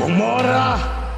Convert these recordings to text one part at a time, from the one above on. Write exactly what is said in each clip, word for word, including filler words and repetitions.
Gomorrah!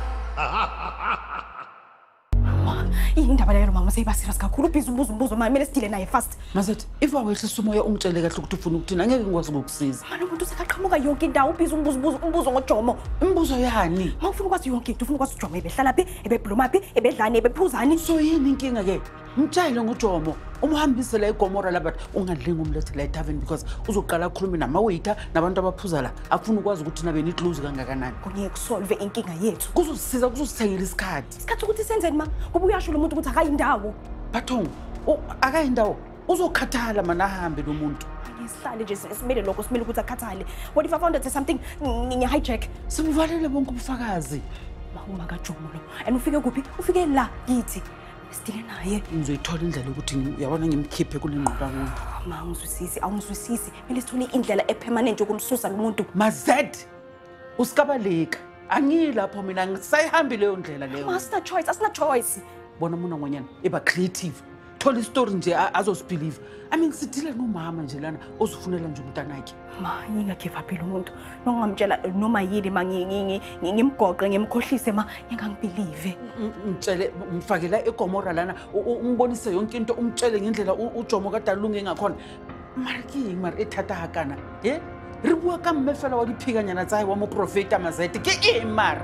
Indaba leyo mama seyiba serious kakhulu ubhizi umbuzo umbuzo manje mele sidile naye fast. Mazethi if awehlisa umoya ungitshele kahle ukuthi ufuna ukuthina angeke ngikwazi ukukusiza. Manje umuntu sekaqhamuka yonke indawo ubhizi umbuzo umbuzo umbuzo ngoJomo. Imibuzo yani? Mawufuna ukwazi yonke into ufuna ukwazi uJomo ebehlala phi ebebloma phi ebedlani ebephuzani. So yini inkinga ke? Mtshele ngoJomo umhambise la eGomora labathi ungadlinga umlethe la eTavern because uzoqala ukukhuluma namawaiter nabantu abaphuza la afuna ukwazi ukuthi nabe nitluze kangakanani. Kunye kusolve inkinga yethu. Kuzosisiza kuzosithengela isikhathi. Isikhathi ukuthi senzeni ma? Kuba uyasho lo muntu ukuthi akayindawo. Bathong akayindawo uzokhathala mana ahambe lo muntu. Ngihlale nje simele lokho simele ukuthi akhathale. What if I found out something nginya hijack? Sibuvalele bonke ubufakazi. Mahuma kaJomo lo. And ufike kuphi? Ufike la kithi. Sidile naye. Ngizoyithola indlela ukuthi uyabona ngimkhiphe kule ngqondo kuyo. Ma ngizwisisi awungizwisisi. Mele sithole indlela epermanent yokumsusa lo muntu. Mazed. Usikabaleka. Angilapho mina ngisayihambile leyo ndlela leyo. Asina choice, asina choice. Bona muna ngonyana eba creative. Thola istory nje azosibelieve. I mean sidile nomama nje lana ozifunela nje umntanakhe. Ma nginga give up lo muntu. Nongamtshela noma yini ma ngimgoqe ngimkhohlise ma ngingangibelieve. Ngitshele ngifakela eGomora lana ungibonise yonke into umtshele ngendlela uJomo kadalunge ngakhona. Mariki mar ethatha hakana. Eh? Re bua ka mmefela wa diphikanyana tsa wa mo profeta Mazete ke e mar.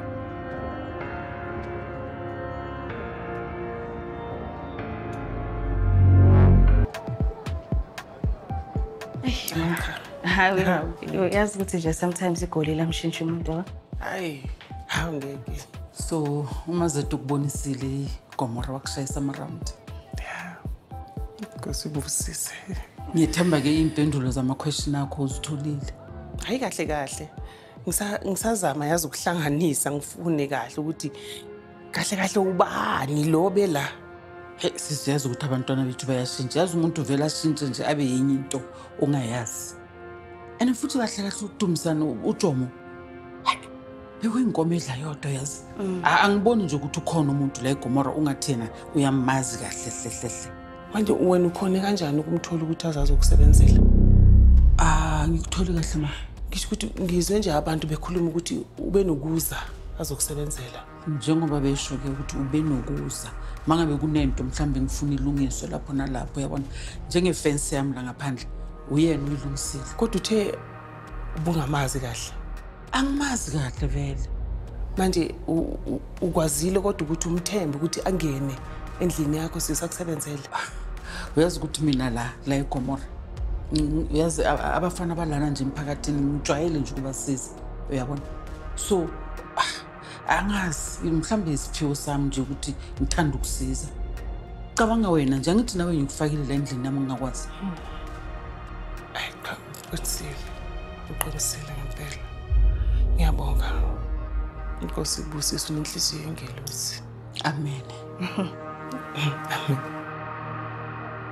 Hayi uyazi ukuthi nje sometimes igoli lamshintsha umuntu. Hayi awungeke. So uMazete ukubonisile iGomora wakushayisa amaround. Yeah. Ngosibusise. Ngiyethemba ke impendulo zama question akho uzitholile. Hayi kahle kahle. Ngisa ngisazama yazi ukuhlanganisa ngifune kahle ukuthi kahle kahle ubani lo bela. Hey sisiyazi ukuthi abantwana bethu bayashintsha. Yazi umuntu vela ashintshe nje abe yenye into ongayazi. And futhi kahle kahle uDumisana uJomo. Bekuyinkomo edla yodwa yazi. Angiboni nje ukuthi ukhona umuntu la eGomora ungathena uyamazi kahle hle hle. Manje wena ukhona kanjani ukumthola ukuthi azazi ukusebenzela? Ah ngikuthole kahle ma. Ngisho ukuthi ngizwe nje abantu bekhuluma ukuthi ube nokuza azokusebenzela. Njengoba besho ke ukuthi ube nokuza. Mangabe kunento mhlambe ngifuna ilungiswe lapho nalapho yabona. Njenge fence yami la ngaphandle uyena uyilungisile. Kodwa uthe ubungamazi kahle. Angimazi kahle vele. Manje ukwazile kodwa ukuthi umthembe ukuthi angene endlini yakho sisakusebenzela. Uyazi ukuthi mina la la eGomora uyazi abafana balana nje emphakathini ngijwayele nje ukubasiza uyabona. So angazi mhlambe isiphiwo sami nje ukuthi ngithanda ukusiza. Cabanga wena nje ngithi nawe ngikufakile la endlini nami ngingakwazi. Hayi cha uqisile. Uqinisile ngempela. Ngiyabonga. Inkosi ibusise unenhliziyo engelosi. Amen. Amen.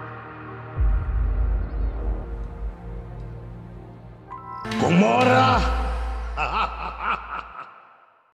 Gomorrah!